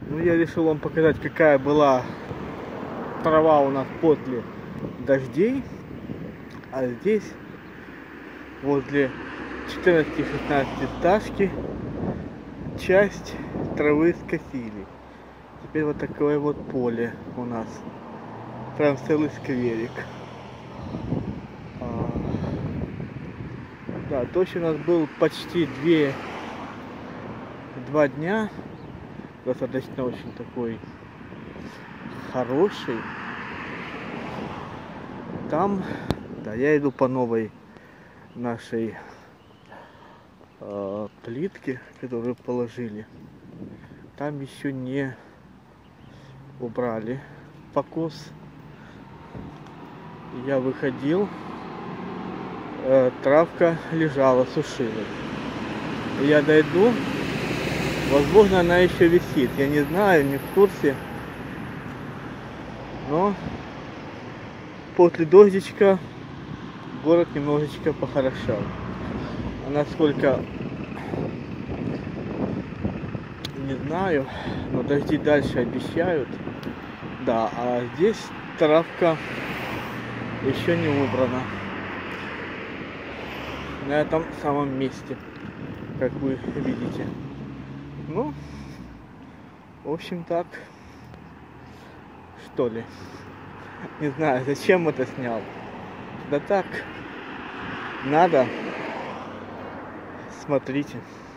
Ну, я решил вам показать, какая была трава у нас после дождей. А здесь, возле 14-16 стажки, часть травы скосили. Теперь вот такое вот поле у нас. Прям целый скверик. Да, дождь у нас был почти 2 дня. Достаточно очень такой хороший. Там, да, я иду по новой нашей плитке, которую положили. Там еще не убрали покос. Я выходил, травка лежала, сушилась. Я дойду, возможно, она еще висит. Я не знаю, не в курсе. Но после дождичка город немножечко похорошел. А насколько, не знаю, но дожди дальше обещают. Да, а здесь травка еще не убрана. На этом самом месте, как вы видите. Ну, в общем так, что ли. Не знаю, зачем это снял. Да так, надо. Смотрите.